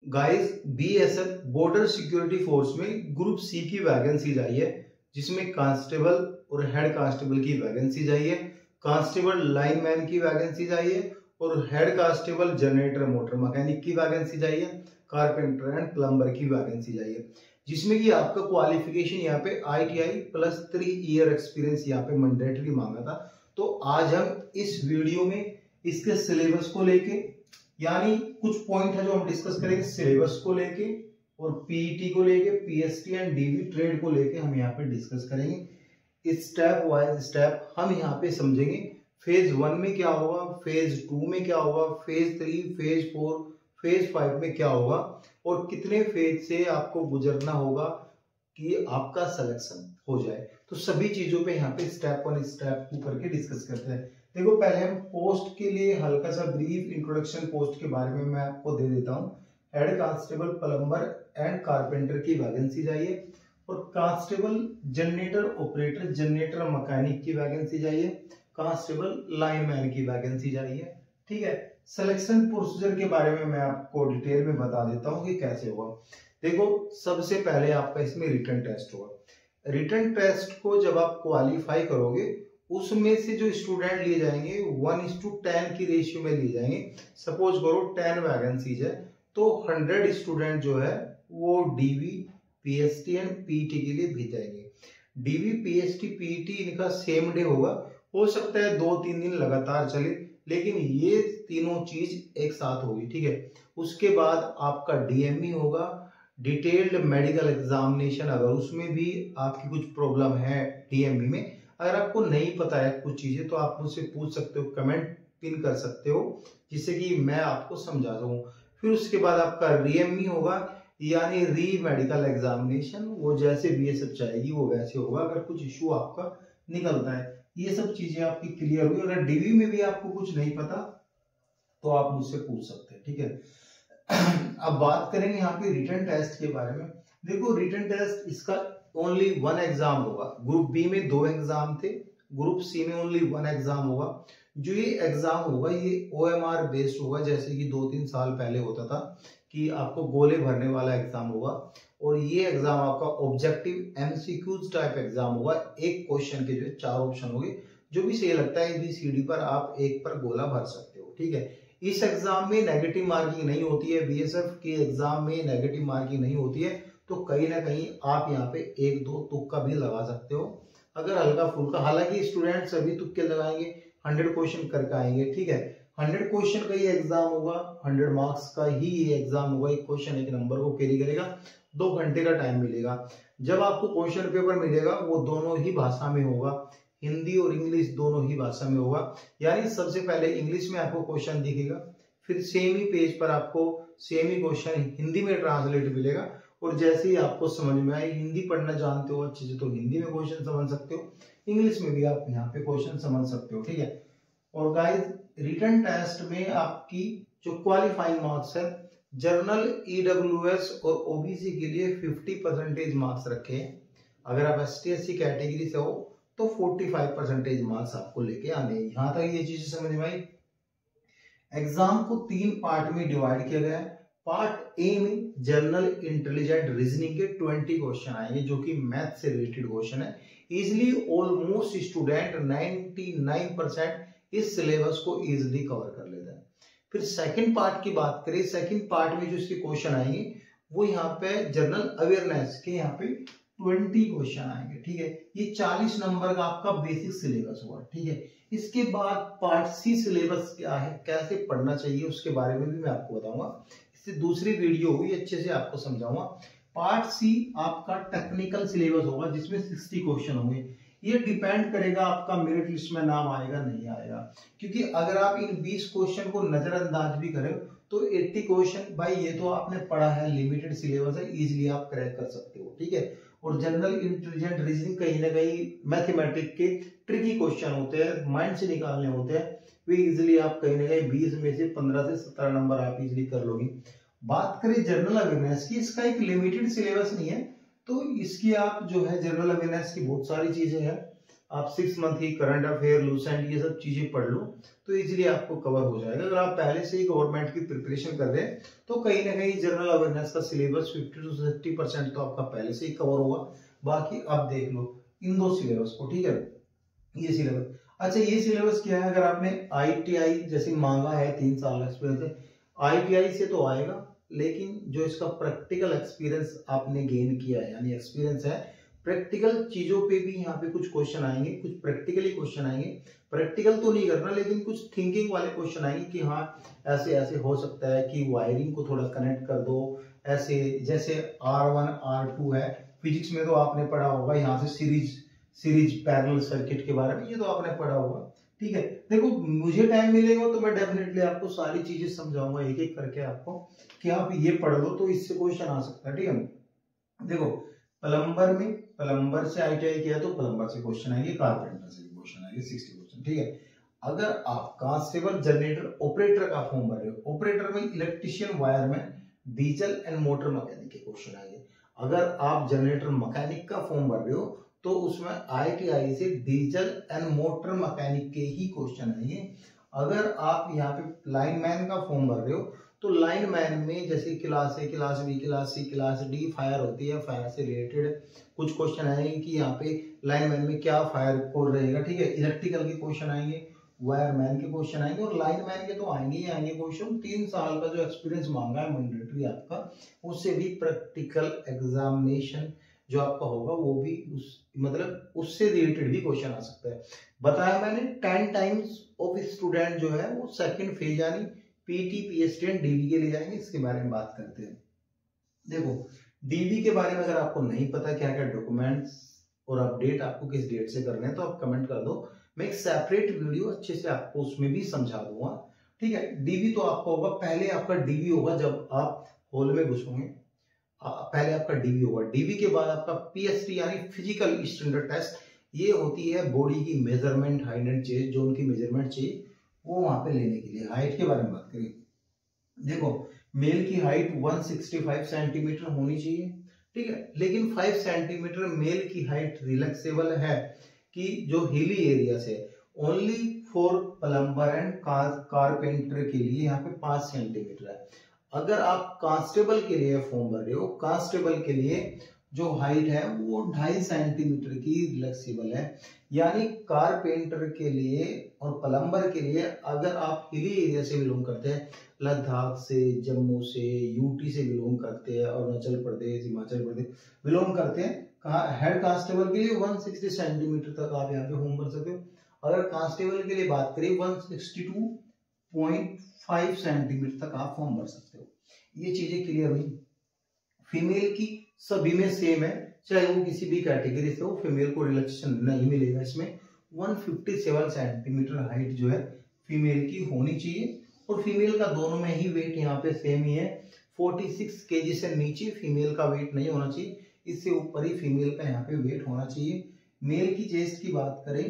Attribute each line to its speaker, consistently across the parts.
Speaker 1: Guys BSF border security force में group C की vacancy आई है, जिसमें कांस्टेबल और हेड कांस्टेबल की वैकेंसी आई है, कांस्टेबल लाइनमैन की वैकेंसी आई है और head constable generator motor mechanic की वैकेंसी आई है, कारपेंटर एंड प्लम्बर की वैकेंसी आई है, जिसमें कि आपका क्वालिफिकेशन यहाँ पे ITI प्लस 3 ईयर एक्सपीरियंस यहाँ पे मैंडेटरी मांगा था। तो आज हम इस वीडियो में इसके सिलेबस को लेके, यानी कुछ पॉइंट है जो हम डिस्कस करेंगे सिलेबस को लेके और पीईटी को लेके, पीएसटी एंड डीवी ट्रेड को लेके हम यहाँ पे डिस्कस करेंगे। स्टेप वाइज स्टेप हम यहाँ पे समझेंगे फेज 1 में क्या होगा, फेज 2 में क्या होगा, फेज 3, फेज 4, फेज 5 में क्या होगा और कितने फेज से आपको गुजरना होगा कि आपका सिलेक्शन हो जाए। तो सभी चीजों पे यहाँ पे स्टेप 1 स्टेप 2 करके डिस्कस करते हैं। देखो, पहले हम पोस्ट के लिए हल्का सा ब्रीफ इंट्रोडक्शन पोस्ट के बारे में मैं आपको दे देता हूँ। Head constable plumber and carpenter की वैकेंसी चाहिए और constable generator operator generator mechanic की वैकेंसी चाहिए, कांस्टेबल लाइनमैन की वैकेंसी चाहिए। ठीक है, सिलेक्शन प्रोसीजर के बारे में मैं आपको डिटेल में बता देता हूँ कि कैसे होगा। देखो, सबसे पहले आपका इसमें रिटन टेस्ट होगा। रिटन टेस्ट को जब आप क्वालिफाई करोगे उसमें से जो स्टूडेंट लिए जाएंगे 1:10 की रेशियो में लिए जाएंगे। सपोज करो 10 वैकेंसीज है तो 100 स्टूडेंट जो है वो डीवी पीएसटी एंड पीईटी के लिए भेज जाएंगे। डीवी पीएसटी पीईटी इनका सेम डे होगा, हो सकता है 2-3 दिन लगातार चले, लेकिन ये तीनों चीज एक साथ होगी। ठीक है, उसके बाद आपका डीएमई होगा, डिटेल्ड मेडिकल एग्जामिनेशन। अगर उसमें भी आपकी कुछ प्रॉब्लम है डीएमई में, अगर आपको नहीं पता है कुछ चीजें, तो आप मुझसे पूछ सकते हो, कमेंट पिन कर सकते हो, जिससे कि मैं आपको समझा दूं। फिर उसके बाद आपका रीएमई होगा, यानी री मेडिकल एग्जामिनेशन। वो जैसे बीएसएफ चाहेगी वो वैसे होगा, अगर कुछ इश्यू आपका निकलता है। ये सब चीजें आपकी क्लियर हुई। अगर डीवी में भी आपको कुछ नहीं पता तो आप मुझसे पूछ सकते हैं। ठीक है, अब बात करेंगे यहाँ पे रिटन टेस्ट के बारे में। देखो, रिटन टेस्ट इसका ओनली 1 एग्जाम होगा। ग्रुप बी में 2 एग्जाम थे, ग्रुप सी में ओनली 1 एग्जाम होगा। जो ये एग्जाम होगा ये OMR बेस्ड होगा, जैसे कि 2-3 साल पहले होता था कि आपको गोले भरने वाला एग्जाम होगा। और ये एग्जाम आपका ऑब्जेक्टिव MCQs टाइप एग्जाम होगा। एक क्वेश्चन के जो 4 ऑप्शन होंगे, जो भी सही लगता है ABCD पर आप एक पर गोला भर सकते हो। ठीक है, इस एग्जाम में नेगेटिव मार्किंग नहीं होती है। बीएसएफ के एग्जाम में नेगेटिव मार्किंग नहीं होती है, तो कहीं ना कहीं आप यहाँ पे 1-2 तुक्का भी लगा सकते हो, अगर हल्का फुल्का। हालांकि स्टूडेंट सभी तुक्के लगाएंगे, 100 क्वेश्चन करके आएंगे। ठीक है, 100 क्वेश्चन का ये एग्जाम होगा, 100 मार्क्स का ही ये एग्जाम होगा। एक क्वेश्चन एक नंबर को कैरी करेगा, 2 घंटे का टाइम मिलेगा। जब आपको क्वेश्चन पेपर मिलेगा वो दोनों ही भाषा में होगा, हिंदी और इंग्लिश दोनों ही भाषा में होगा। यानी सबसे पहले इंग्लिश में आपको क्वेश्चन दिखेगा, फिर सेम ही पेज पर आपको सेम ही क्वेश्चन हिंदी में ट्रांसलेट मिलेगा। और जैसे ही आपको समझ में आए, हिंदी पढ़ना जानते हो अच्छे से तो हिंदी में क्वेश्चन समझ सकते हो, इंग्लिश में भी आप यहाँ पे क्वेश्चन समझ सकते हो। ठीक है, और गाइस रिटन टेस्ट में आपकी जो क्वालिफाइंग मार्क्स है, जनरल EWS और OBC के लिए 50% मार्क्स रखे हैं। अगर आप ST/SC कैटेगरी से हो तो 45% मार्क्स आपको लेके आने हैं। यहां तक ये चीजें समझ में आई। एग्जाम को 3 पार्ट में डिवाइड किया गया है। पार्ट ए में जनरल इंटेलिजेंट रीजनिंग के 20 क्वेश्चन आएंगे, जो कि मैथ से रिलेटेड क्वेश्चन है। इजिली ऑलमोस्ट स्टूडेंट 99% इस सिलेबस को इजिली कवर कर लेता है। फिर सेकंड पार्ट की बात करें, सेकंड पार्ट में जो इसके क्वेश्चन आएंगे वो यहाँ पे जनरल अवेयरनेस के यहाँ पे 20 क्वेश्चन आएंगे। ठीक है, ये 40 नंबर का आपका बेसिक सिलेबस हुआ। ठीक है, इसके बाद पार्ट सी सिलेबस क्या है, कैसे पढ़ना चाहिए, उसके बारे में भी मैं आपको बताऊंगा। इससे दूसरी वीडियो हुई, अच्छे से आपको समझाऊंगा। पार्ट सी आपका टेक्निकल सिलेबस होगा, जिसमें 60 क्वेश्चन होंगे। ये डिपेंड करेगा आपका मेरिट लिस्ट में नाम आएगा नहीं आएगा, क्योंकि अगर आप इन 20 क्वेश्चन को नजरअंदाज भी करें तो 80 क्वेश्चन, भाई ये तो आपने पढ़ा है, लिमिटेड सिलेबस है, इजिली आप क्रैक कर सकते हो। ठीक है, और जनरल इंटेलिजेंट रीजनिंग कहीं ना कहीं मैथमेटिक्स के ट्रिकी क्वेश्चन होते हैं, माइंड से निकालने होते हैं, वे इजिली आप कहीं ना कहीं 20 में से 15 से 17 नंबर आप इजिली कर लोगे। बात करें जनरल अवेयरनेस की, इसका एक लिमिटेड सिलेबस नहीं है, तो इसकी आप जो है जनरल अवेयरनेस की बहुत सारी चीजें हैं। आप 6 मंथ की करंट अफेयर, लूसेंट, ये सब चीजें पढ़ लो तो इजीली आपको कवर हो जाएगा। अगर आप पहले से ही गवर्नमेंट की प्रिपरेशन कर रहे हैं तो कहीं ना कहीं जनरल अवेयरनेस का सिलेबस 50 से 60% तो आपका पहले से ही कवर होगा। बाकी आप देख लो इन दो सिलेबस को, ठीक है। ये सिलेबस, अच्छा ये सिलेबस क्या है, अगर आपने ITI जैसे मांगा है 3 साल का एक्सपीरियंस है, ITI से तो आएगा, लेकिन जो इसका प्रैक्टिकल एक्सपीरियंस आपने गेन किया है यानी एक्सपीरियंस है, प्रैक्टिकल चीजों पे भी यहाँ पे कुछ क्वेश्चन आएंगे, कुछ प्रैक्टिकली क्वेश्चन आएंगे। प्रैक्टिकल तो नहीं करना लेकिन कुछ थिंकिंग वाले क्वेश्चन आएंगे कि हाँ ऐसे ऐसे हो सकता है कि वायरिंग को थोड़ा कनेक्ट कर दो, ऐसे जैसे R1 R2 है। फिजिक्स में तो आपने पढ़ा होगा यहाँ से सीरीज पैरेलल सर्किट के बारे में, ये तो आपने पढ़ा होगा, ठीक है। देखो मुझे टाइम मिलेगा तो मैं डेफिनेटली आपको सारी चीजें समझाऊंगा एक एक करके आपको, कि आप ये पढ़ लो तो इससे क्वेश्चन आ सकता है, ठीक है। देखो प्लम्बर से ITI किया तो प्लम्बर से क्वेश्चन आएंगे, कारपेंटर से भी क्वेश्चन आएंगे, 60 क्वेश्चन, ठीक है। अगर आप कांस्टेबल जनरेटर ऑपरेटर का फॉर्म भर रहे हो, ऑपरेटर में electrician, wireman, diesel and motor mechanic के क्वेश्चन आएंगे। अगर आप जनरेटर मैकेनिक का फॉर्म भर रहे हो तो उसमें ITI से डीजल एंड मोटर मैकेनिक के ही क्वेश्चन आएंगे। अगर आप यहाँ पे लाइनमैन का फॉर्म भर रहे हो तो लाइनमैन में जैसे class A, class B, class C, class D fire होती है, फायर से रिलेटेड कुछ क्वेश्चन आएंगे कि यहाँ पे लाइनमैन में क्या फायर कोड रहेगा, ठीक है। इलेक्ट्रिकल के क्वेश्चन आएंगे, वायरमैन के क्वेश्चन आएंगे और लाइनमैन के तो आएंगे ही आएंगे क्वेश्चन। 3 साल का जो एक्सपीरियंस मांगा है मैंडेटरी आपका, उससे भी प्रैक्टिकल एग्जामिनेशन जो आपका होगा वो भी मतलब उससे रिलेटेड भी क्वेश्चन आ सकता है। बताया मैंने 10 टाइम्स ऑफ स्टूडेंट जो है वो सेकंड फेज यानी PT, PhD एंड DV के लिए जाएंगे। इसके बारे में बात करते हैं। देखो DV के बारे में अगर आपको नहीं पता क्या क्या डॉक्यूमेंट्स और अपडेट आपको किस डेट से करने हैं तो आप कमेंट कर दो, मैं एक सेपरेट वीडियो अच्छे से आपको उसमें भी समझा दूंगा, ठीक है। DV तो आपका होगा, पहले आपका DV होगा जब आप हॉल में घुसोगे, पहले आपका DV होगा। DV के बाद आपका PST यानी फिजिकल स्टैंडर्ड टेस्ट, ये होती है बॉडी की मेजरमेंट, हाइट एंड चेस्ट, जो उनकी मेजरमेंट चाहिए वो वहां पे लेने के लिए। हाइट के बारे में बात करें, देखो मेल की हाइट 165 सेंटीमीटर होनी चाहिए, ठीक है। लेकिन 5 सेंटीमीटर मेल की हाइट रिलैक्सेबल है कि जो हिली एरिया से, only for plumber and carpenter के लिए यहाँ पे 5 सेंटीमीटर है। अगर आप कांस्टेबल के लिए फॉर्म भर रहे हो, कांस्टेबल के लिए जो हाइट है वो 2.5 सेंटीमीटर की रिलैक्सेबल है। यानी कारपेंटर के लिए और प्लम्बर के लिए अगर आप हिली एरिया से बिलोंग करते हैं, लद्दाख से, जम्मू से, UT से बिलोंग करते हैं, अरुणाचल प्रदेश, हिमाचल प्रदेश बिलोंग करते हैं, हेड कांस्टेबल के लिए 160 सेंटीमीटर तक आप यहाँ पे फॉर्म भर सकते हो। अगर कांस्टेबल के लिए बात करें 162.5 सेंटीमीटर तक आप फॉर्म भर सकते हो। ये चीजें क्लियर हुई। फीमेल की सभी में सेम है, चाहे वो किसी भी कैटेगरी से हो, फीमेल को रिलैक्सेशन नहीं मिलेगा। इसमें 157 सेंटीमीटर हाइट जो है फीमेल की होनी चाहिए और फीमेल का दोनों में ही वेट यहाँ पे सेम ही है। 46 kg से नीचे फीमेल का वेट नहीं होना चाहिए, इससे ऊपर ही फीमेल का यहाँ पे वेट होना चाहिए। मेल की चेस्ट की बात करें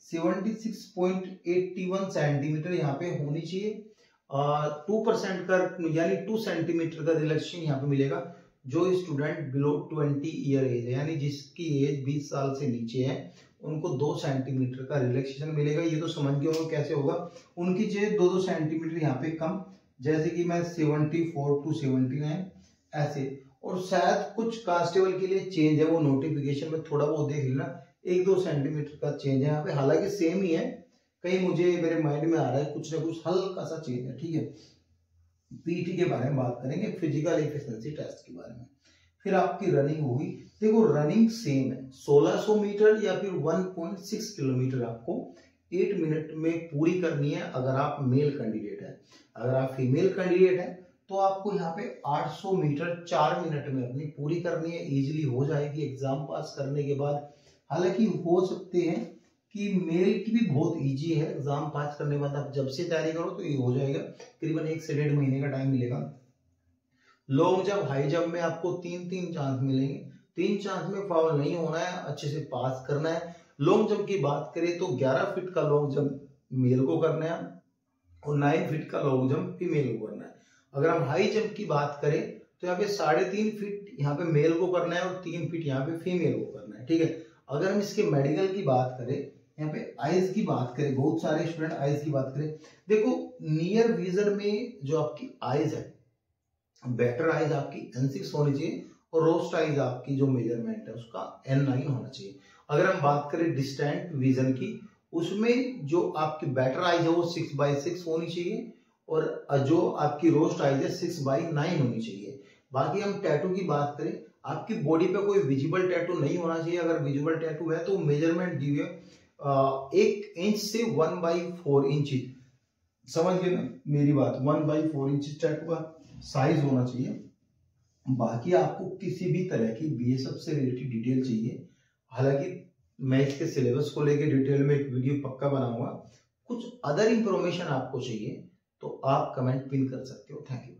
Speaker 1: 76.81 सेंटीमीटर यहाँ पे होनी चाहिए। 2% का यानी 2 सेंटीमीटर का रिलैक्सेशन यहाँ पे मिलेगा जो स्टूडेंट बिलो 20 ईयर एज है, यानी जिसकी एज 20 साल से नीचे है उनको 2 सेंटीमीटर का रिलैक्सेशन मिलेगा। ये तो समझ गए होंगे कैसे होगा, उनकी चेज 2-2 सेंटीमीटर यहाँ पे कम, जैसे कि मैं 74 to 79 ऐसे। और शायद कुछ कांस्टेबल के लिए चेंज है, वो नोटिफिकेशन में थोड़ा बहुत देख लेना, 1-2 सेंटीमीटर का चेंज है यहाँ पे, हालांकि सेम ही है, कहीं मुझे मेरे माइंड में आ रहा है कुछ ना कुछ हल्का सा चेंज है, ठीक है। PT के बारे में बात करेंगे, फिजिकल एफिशिएंसी टेस्ट के बारे में। फिर आपकी रनिंग होगी, देखो रनिंग सेम है, 1600 मीटर या फिर 1.6 किलोमीटर आपको 8 मिनट में पूरी करनी है अगर आप मेल कैंडिडेट है। अगर आप फीमेल कैंडिडेट है तो आपको यहाँ पे 800 मीटर 4 मिनट में अपनी पूरी करनी है, इजीली हो जाएगी एग्जाम पास करने के बाद। हालांकि हो सकते हैं कि मेल की भी बहुत इजी है, एग्जाम पास करने के बाद आप जब से तैयारी करो तो ये हो जाएगा, करीबन 1 से 1.5 महीने का टाइम मिलेगा। लॉन्ग जंप, हाई जंप में आपको 3 चांस मिलेंगे, 3 चांस में फाउल नहीं होना है, अच्छे से पास करना है। लॉन्ग जंप की बात करें तो 11 फीट का लॉन्ग जंप मेल को करना है और 9 फीट का लॉन्ग जंप फीमेल को करना है। अगर हम हाई जंप की बात करें तो यहाँ पे 3.5 फीट यहाँ पे मेल को करना है और 3 फीट यहाँ पे फीमेल को करना है, ठीक है। अगर हम इसके मेडिकल की बात करें, यहाँ पे आइज की बात करें, बहुत सारे स्टूडेंट आइज की बात करें, देखो नियर विजन में जो आपकी आइज है, बेटर आइज आपकी N6 होनी चाहिए और रोस्ट आइज आपकी जो मेजरमेंट है उसका N9 होना चाहिए। अगर हम बात करें डिस्टेंट विजन की, उसमें जो आपकी बेटर आइज है वो 6/6 होनी चाहिए और जो आपकी रोस्ट आइज है 6/9 होनी चाहिए। बाकी हम टैटू की बात करें, आपकी बॉडी पे कोई विजिबल टैटू नहीं होना चाहिए। अगर विजिबल टैटू है तो मेजरमेंट दी हुई है 1 इंच से 1/4 इंच, समझ गए ना मेरी बात, 1/4 इंच टैटू का साइज होना चाहिए। बाकी आपको किसी भी तरह की बीएसएफ से रिलेटेड डिटेल चाहिए, हालांकि मैं इसके सिलेबस को लेके डिटेल में एक वीडियो पक्का बनाऊंगा, कुछ अदर इंफॉर्मेशन आपको चाहिए तो आप कमेंट पिन कर सकते हो। Thank you.